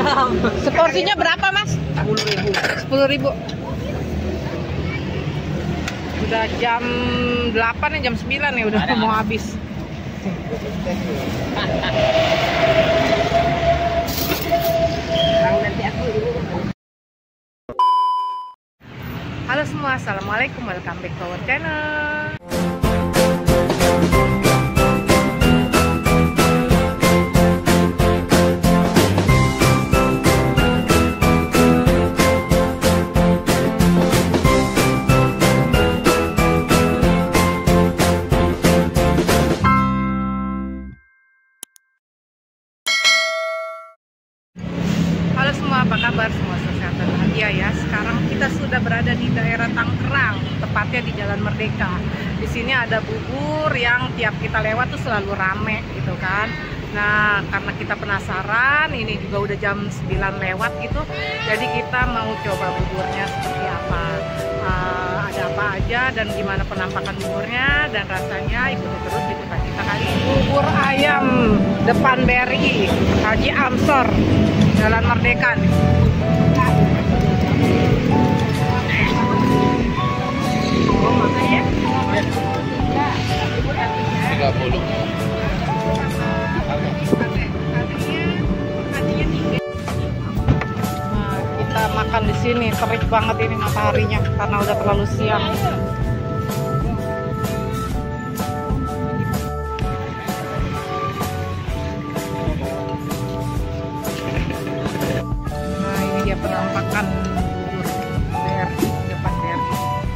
Seporsinya berapa, Mas? 10.000. 10.000. Udah jam 8 ya, jam 9 ya udah mau habis. Halo semua, assalamualaikum, welcome back to our channel. Halo semua, apa kabar? Semua sehat dan bahagia ya. Sekarang kita sudah berada di daerah Tangerang, tepatnya di Jalan Merdeka. Di sini ada bubur yang tiap kita lewat tuh selalu rame gitu kan. Nah, karena kita penasaran, ini juga udah jam 9 lewat gitu. Jadi kita mau coba buburnya seperti apa. Ada apa aja dan gimana penampakan buburnya dan rasanya, ikuti terus di tempat kita kali ini. Bubur ayam depan BRI Haji Amsor, Jalan Merdeka nih. Oh, makanya 30. Nah, kita makan di sini, terik banget ini mataharinya karena udah terlalu siang. Nah, ini dia penampakan bubur BRI, depan BRI.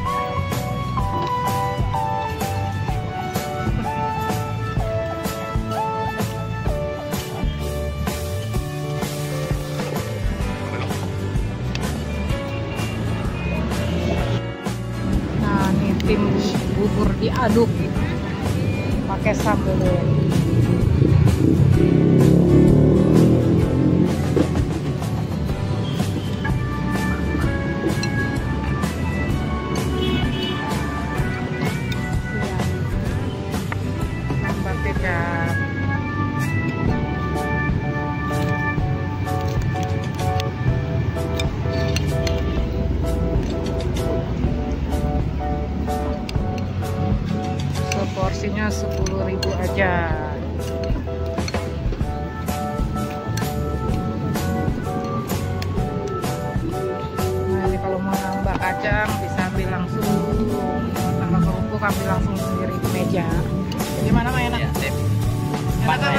Nah, ini tim bubur diaduk pakai sambal. Sambal kecap. Seporsinya 10.000 aja. Nah, ini kalau mau nambah kacang bisa ambil langsung, mau tambah kerupuk ambil langsung sendiri di meja. Gimana Mah, enak? Ya, sip. Enak apa?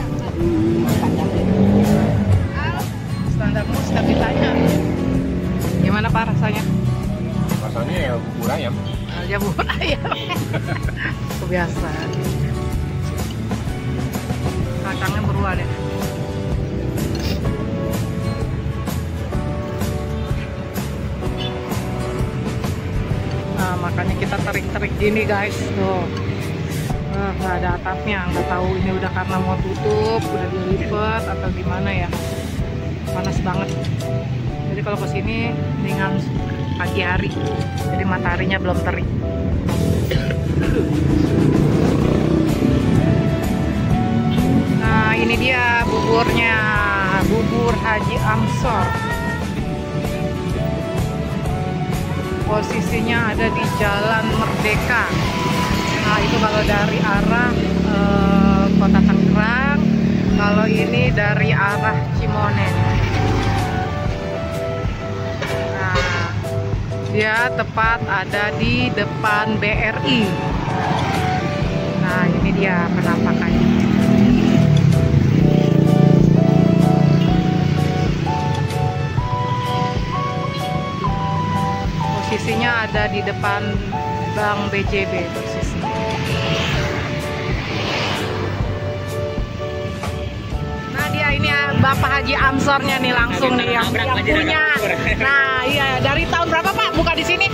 Standar mus tapi tanya. Gimana Pak rasanya? Rasanya ya bubur ayam. Ya bubur ayam. Kebiasaan. Kacangnya berubah deh. Nah, makanya kita terik-terik gini guys. Tuh. Nggak ada atapnya, nggak tahu ini udah karena mau tutup, udah dilipat atau gimana ya. Panas banget. Jadi kalau kesini mendingan pagi hari, jadi mataharinya belum terik. Nah, ini dia buburnya, bubur Haji Amsor. Posisinya ada di Jalan Merdeka. Nah, itu kalau dari arah Kota Tangerang, kalau ini dari arah Cimonen. Nah, dia tepat ada di depan BRI. Nah, ini dia penampakannya. Posisinya ada di depan Bank BJB posisi. Nah, dia ini ya, Bapak Haji Amsornya nih langsung nih yang punya. Nah, iya, dari tahun berapa Pak buka di sini?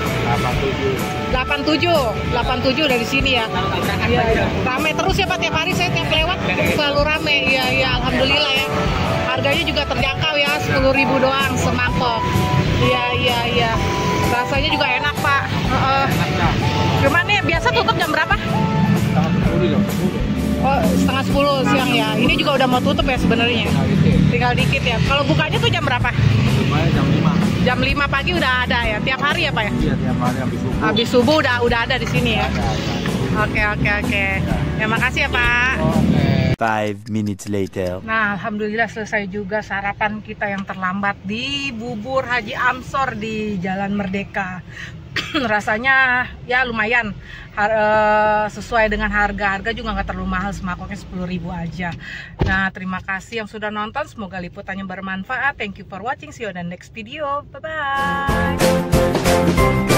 87 dari sini ya. Iya, rame terus ya Pak, tiap hari saya tiap lewat selalu rame. Iya, iya, alhamdulillah ya. Harganya juga terjangkau ya, 10.000 doang semangkok. Iya, iya, iya. Rasanya juga enak Pak. Cuman nih biasa tutup jam berapa? Oh, setengah 10 siang ya. Ini juga udah mau tutup ya sebenarnya. Tinggal dikit ya. Kalau bukanya tuh jam berapa? Bukanya jam 5. Jam 5 pagi udah ada ya. Tiap hari ya, Pak ya? Iya, tiap hari habis subuh. Habis subuh udah ada di sini ya. Ada. Oke. Ya makasih ya, Pak. Oke. 5 minutes later. Nah, alhamdulillah selesai juga sarapan kita yang terlambat di Bubur Haji Amsor di Jalan Merdeka. Rasanya ya lumayan, sesuai dengan harga juga nggak terlalu mahal, semangkoknya 10.000 aja. Nah, terima kasih yang sudah nonton, semoga liputannya bermanfaat. Thank you for watching, see you on the next video, bye bye.